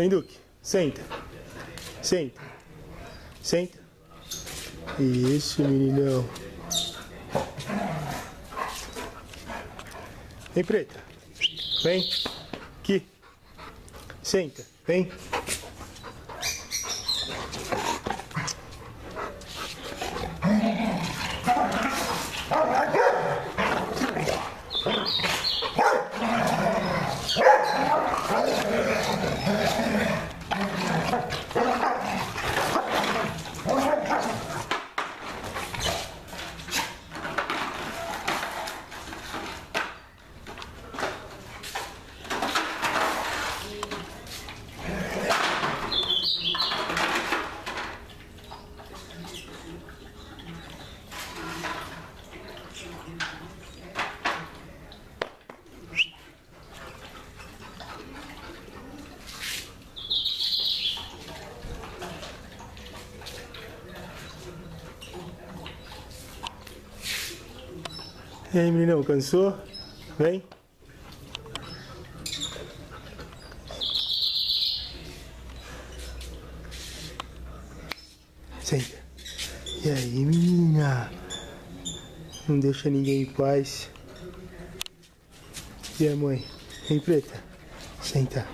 Vem, Duque. Senta. Senta. Senta. Isso, meninão. Vem, Preta. Vem. Aqui. Senta. Vem. E aí, meninão, cansou? Vem. Senta. E aí, menina? Não deixa ninguém em paz. E a mãe? Vem, Preta. Senta.